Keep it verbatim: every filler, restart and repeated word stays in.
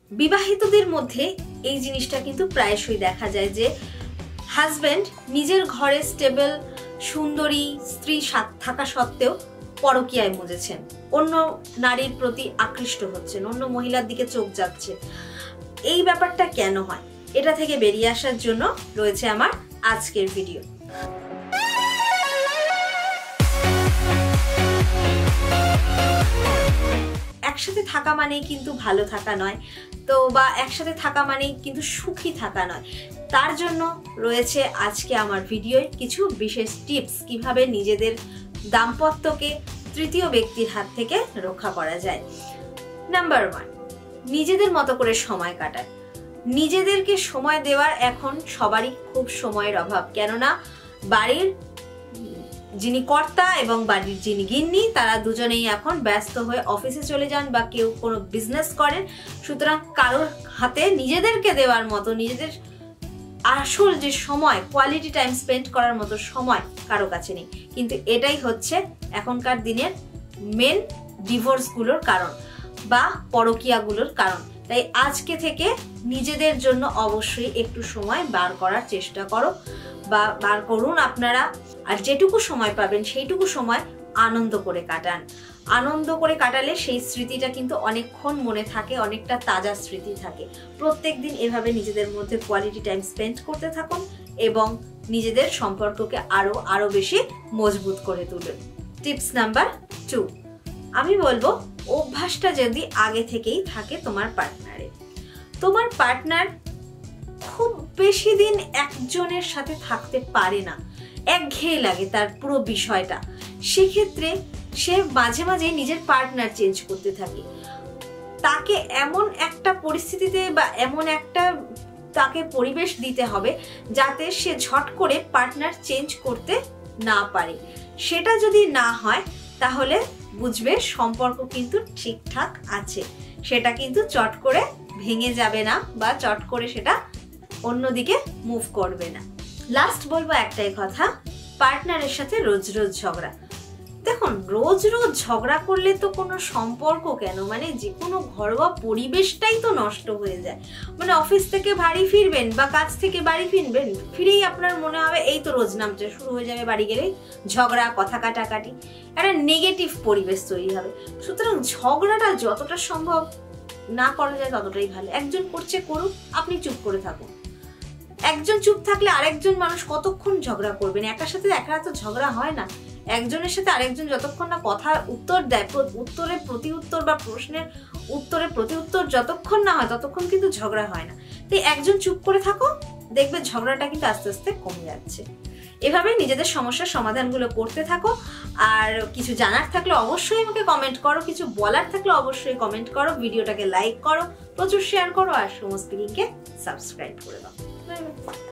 বিবাহিতদের মধ্যে এই জিনিসটা কিন্তু প্রায়শই দেখা যায় যে হাজব্যান্ড নিজের ঘরে স্টেবল সুন্দরী স্ত্রী থাকা সত্ত্বেও পরকীয়ায় মজেছেন, অন্য নারীর প্রতি আকৃষ্ট হচ্ছেন, অন্য মহিলার দিকে চোখ যাচ্ছে। এই ব্যাপারটা কেন হয়, এটা থেকে বেরিয়ে আসার জন্য রয়েছে আমার আজকের ভিডিও। একসাথে থাকা মানেই কিন্তু ভালো থাকা নয়, তো বা একসাথে থাকা মানেই কিন্তু সুখী থাকা নয়। তার জন্য রয়েছে আজকে আমার ভিডিওয় কিছু বিশেষ টিপস, কিভাবে নিজেদের দাম্পত্যকে তৃতীয় ব্যক্তির হাত থেকে রক্ষা করা যায়। নাম্বার ওয়ান, নিজেদের মতো করে সময় কাটায়। নিজেদেরকে সময় দেওয়ার এখন সবারই খুব সময়ের অভাব, কেননা বাড়ির যিনি কর্তা এবং বাড়ির যিনি গিন্নি তারা দুজনেই এখন ব্যস্ত হয়ে অফিসে চলে যান বা কেউ কোনো বিজনেস করেন। সুতরাং কারোর হাতে নিজেদেরকে দেওয়ার মতো, নিজেদের আসল যে সময়, কোয়ালিটি টাইম স্পেন্ড করার মতো সময় কারো কাছে নেই। কিন্তু এটাই হচ্ছে এখনকার দিনের মেন ডিভোর্সগুলোর কারণ বা পরকীয়াগুলোর কারণ। তাই আজকে থেকে নিজেদের জন্য অবশ্যই একটু সময় বার করার চেষ্টা করো বা বার করুন আপনারা। আর যেটুকু সময় পাবেন সেইটুকু সময় আনন্দ করে কাটান। আনন্দ করে কাটালে সেই স্মৃতিটা কিন্তু অনেকক্ষণ মনে থাকে, অনেকটা তাজা স্মৃতি থাকে। প্রত্যেক দিন এভাবে নিজেদের মধ্যে কোয়ালিটি টাইম স্পেন্ড করতে থাকুন এবং নিজেদের সম্পর্ককে আরো আরো বেশি মজবুত করে তুলুন। টিপস নাম্বার টু, আমি বলবো অভ্যাসটা যদি আগে থেকেই থাকে তোমার পার্টনারে, তোমার পার্টনার খুব বেশি দিন একজনের সাথে থাকতে পারে না, একঘেয়ে লাগে তার পুরো বিষয়টা, সেক্ষেত্রে সে মাঝে মাঝে নিজের পার্টনার চেঞ্জ করতে থাকে। তাকে এমন একটা পরিস্থিতিতে বা এমন একটা তাকে পরিবেশ দিতে হবে যাতে সে ঝট করে পার্টনার চেঞ্জ করতে না পারে। সেটা যদি না হয় তাহলে বুঝবে সম্পর্ক কিন্তু ঠিকঠাক আছে, সেটা কিন্তু চট করে ভেঙে যাবে না বা চট করে সেটা অন্যদিকে মুভ করবে না। লাস্ট বলবো একটাই কথা, পার্টনারের সাথে রোজ রোজ ঝগড়া। দেখুন, রোজ রোজ ঝগড়া করলে তো কোনো সম্পর্ক কেন, মানে যে কোনো ঘরোয়া পরিবেশটাই তো নষ্ট হয়ে যায়। মানে অফিস থেকে বাড়ি ফিরবেন বা কাজ থেকে বাড়ি ফিরবেন, ফিরেই আপনার মনে হবে এই তো রোজ নামতে শুরু হয়ে যাবে, বাড়ি গেলেই ঝগড়া, কথা কাটাকাটি, একটা নেগেটিভ পরিবেশ তৈরি হবে। সুতরাং ঝগড়াটা যতটা সম্ভব না করা যায় ততটাই ভালো। একজন করছে করুক, আপনি চুপ করে থাকুন। একজন চুপ থাকলে আরেকজন মানুষ কতক্ষণ ঝগড়া করবেন? একার সাথে একা তো ঝগড়া হয় না। একজনের সাথে আরেকজন যতক্ষণ না কথার উত্তর দেয়, উত্তরে প্রতি উত্তর বা প্রশ্নের উত্তরে প্রতি উত্তর যতক্ষণ না হয় ততক্ষণ কিন্তু ঝগড়া হয় না। তাই একজন চুপ করে থাকো, দেখবে ঝগড়াটা কিন্তু আস্তে আস্তে কমে যাচ্ছে। এভাবে নিজেদের সমস্যার সমাধানগুলো করতে থাকো। আর কিছু জানার থাকলে অবশ্যই আমাকে কমেন্ট করো, কিছু বলার থাকলে অবশ্যই কমেন্ট করো, ভিডিওটাকে লাইক করো, প্রচুর শেয়ার করো আর সমস্ত লিংকে সাবস্ক্রাইব করে দাও।